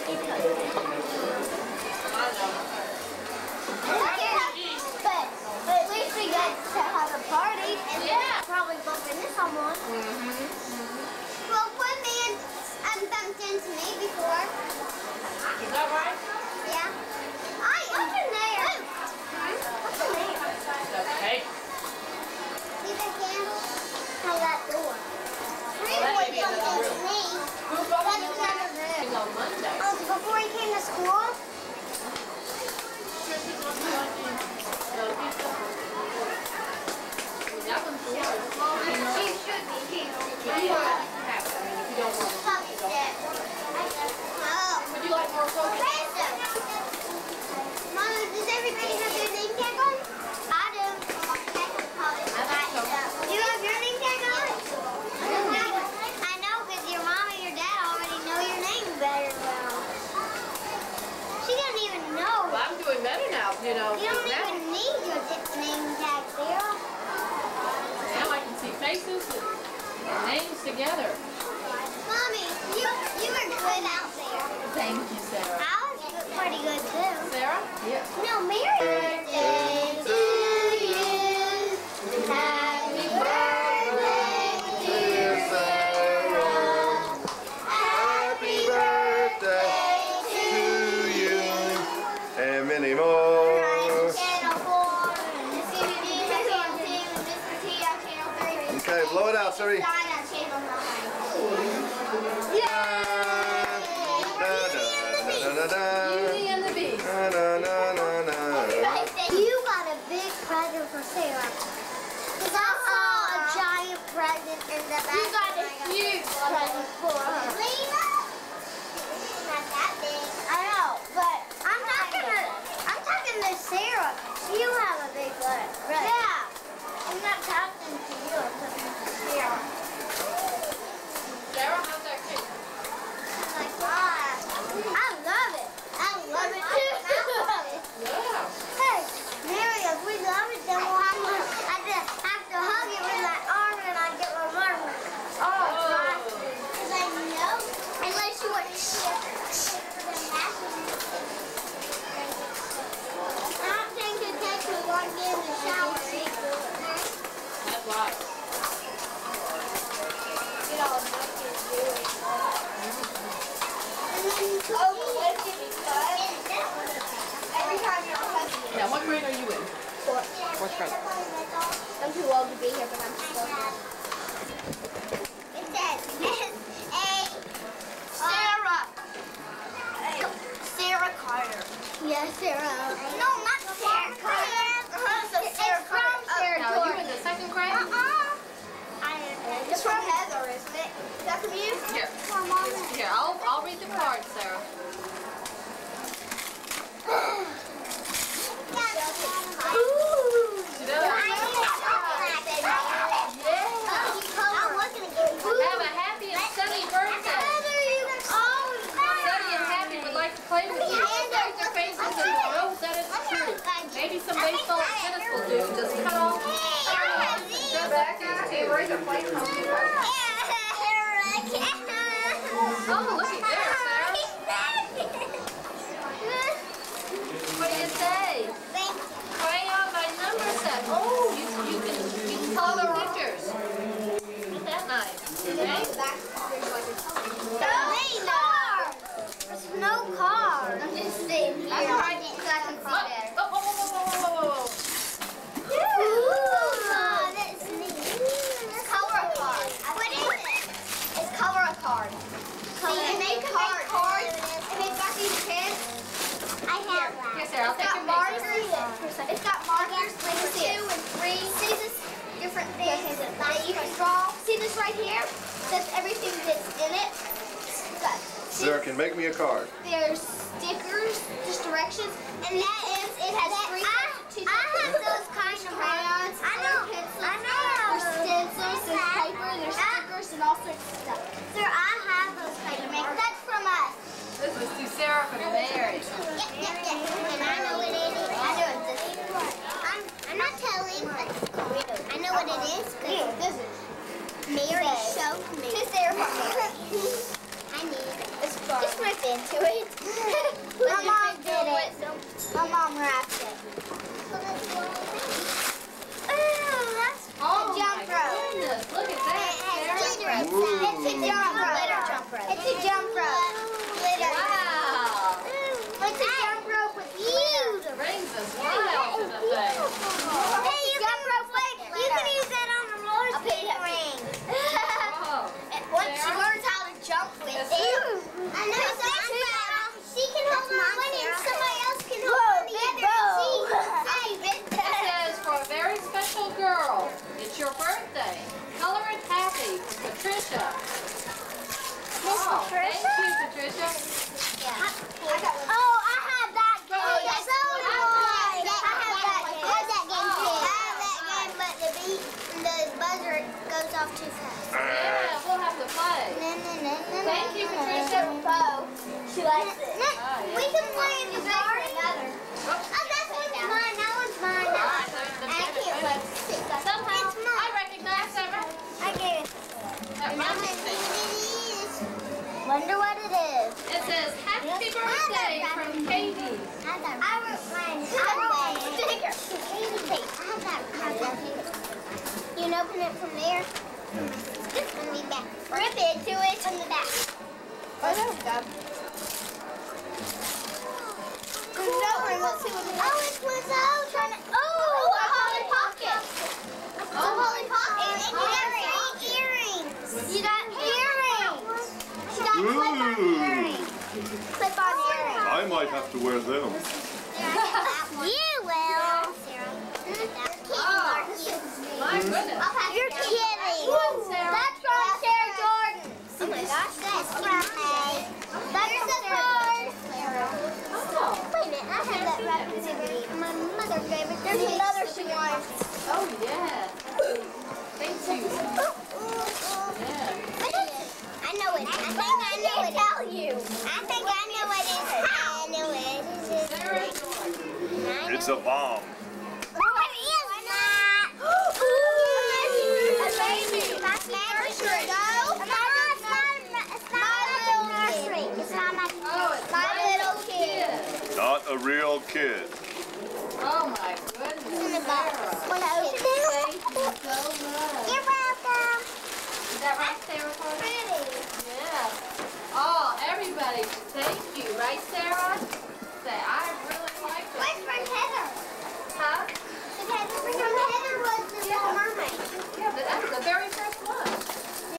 But at least we got to have a party and probably bump into someone. Well, one man bumped into me before. Is that right? Yeah. What's in there? What's in there? Okay. See the candle? By that door. Three boys bumped into me. Who bumped into you on Monday? Oh, before he came to school? That one's yours. She should be here. Would you like more coffee? Mama, does everybody have their name tag on? I do. Do you have your name tag on? I know, because your mom and your dad already know your name better well. She doesn't even know. Well, I'm doing better now, you know. You don't even need your name tag, Sarah. Now I can see faces and names together. Mommy, you were good out there. Thank you, Sarah. I was pretty good too. Sarah? Yeah. No, Mary. Birthday to you. Happy birthday, dear Sarah. Happy birthday to you and many more. Okay, blow it out, sorry. Beauty and the Beast. You got a big present for Sarah. Because I saw a giant present in the back. You got a huge present for her. Not that big. I know, but I'm talking to Sarah. You have a big present. Yeah. I'm not talking to you. I'm talking to Sarah. Sarah, how's that cake? I love it. I love it too. Yeah. Hey, Mary, if we love it, then we'll have to hug it with my arm and I get my marble. Oh, it's nice. Because I know, unless you want I don't think it takes me long to get in the shower. That's right. Get all naked and do it. Every time you're hugging. Now, what grade are you in? Fourth grade. I'm too old to be here, but I'm still here. It says Sarah. Sara Carter. Yes, Sarah. No, not Sara Carter. It's Sara Carter. Now, are you in the second grade? It's from Heather, isn't it? Is that from you? Here. From Mom. Here, I'll read the card, Sarah. Have a happy and sunny birthday. Sunny and happy would like to play with you. There's their faces and know that it's true. Maybe some baseball and tennis will do. Just cut off. Go back to where's the plate from? Oh, look at there, Sarah. What do you say? Crayon by number set. Oh, you can color pictures. Isn't that nice? Okay. There's no car. I'm just sitting here. That's all right. So I can see better. Whoa. Ooh, that's neat. It's color a card. What is it? It's color a card. See, and they can make cards, and they've got these pens. I have that. Here, Sarah, I'll take your markers. It's got markers like 2 and 3. See this different things that you can draw. See this right here? That's everything that's in it. Sarah can make me a card. There's stickers, just directions, and that is, it has 3 I have those kind of crayons. I know. There's stencils, there's paper, there's stickers, and all sorts of stuff. Sir, I have those kind of makeup. That's from us. This is to Sarah from Mary. Yep. And I know what it is. I know what this is. I'm not telling, but I know what it is. This is Mary showed me. To Sarah from Mary. I need it. It's Just rip into it. My mom did it. My mom wrapped it. Oh, jump my rope. goodness. Look at that, Sarah. It's a jump rope. It's a jump rope. Wow. It's a jump rope with glitter. Brings a smile to the face. Hey, you can jump rope. You can use that on the roller skating ring. Oh. Once she learns how to jump with it, I know she can hold on one and somebody else can hold on the other. It says, for a very special girl, it's your birthday. Color it happy, Patricia. Oh, thank you, Patricia. Oh, I have that game. I have that game too. I have that game, but the buzzer goes off too fast. Yeah, we'll have to play. Thank you, Patricia. She likes it. yeah. We can play in the garden. Oh, that one's mine. That one's mine. I can't wait to sit. Somehow, I recognize Sarah. I get it. That rubbing thing. Wonder what it is. It says, happy birthday from Katie. I wrote mine. I wrote a sticker. I have that. You can open it from there. This one be back. Rip it to it from the back. Oh, there we go. Let's see what it is. Oh, it's what's out. Oh, a Polly Pocket. It's a Polly Pocket. And you got earrings. You got earrings. She got clip-on earrings. Clip-on earrings. I might have to wear them. You will. My goodness. You're kidding. Sarah. That's from Sarah Jordan. Oh my gosh, that's from me. That's from Sarah. Wait a minute, I have that wrapped in my mother gave it. There's another she wants. Oh, yeah. Thank you. Yeah. I know it. I think I know it. Tell you. I think I know what it is. I know it. Sarah. It's a bomb. What is that? Ooh, a baby. That's nursery. It's not my Oh, it's my little kid. Not a real kid. Oh, my goodness. In the box. Sarah. Wanna open it? Thank you so much. You're